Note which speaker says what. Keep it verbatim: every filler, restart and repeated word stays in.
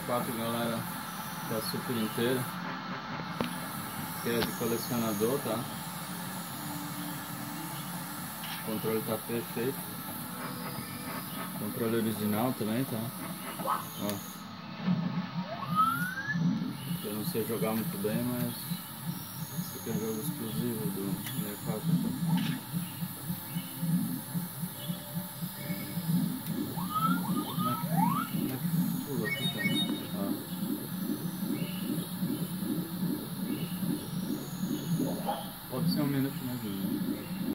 Speaker 1: quatro, galera, tá super inteira. Que é de colecionador, tá? O controle tá perfeito. Controle original também, tá? Ó. Eu não sei jogar muito bem, mas esse aqui é um jogo exclusivo do mercado.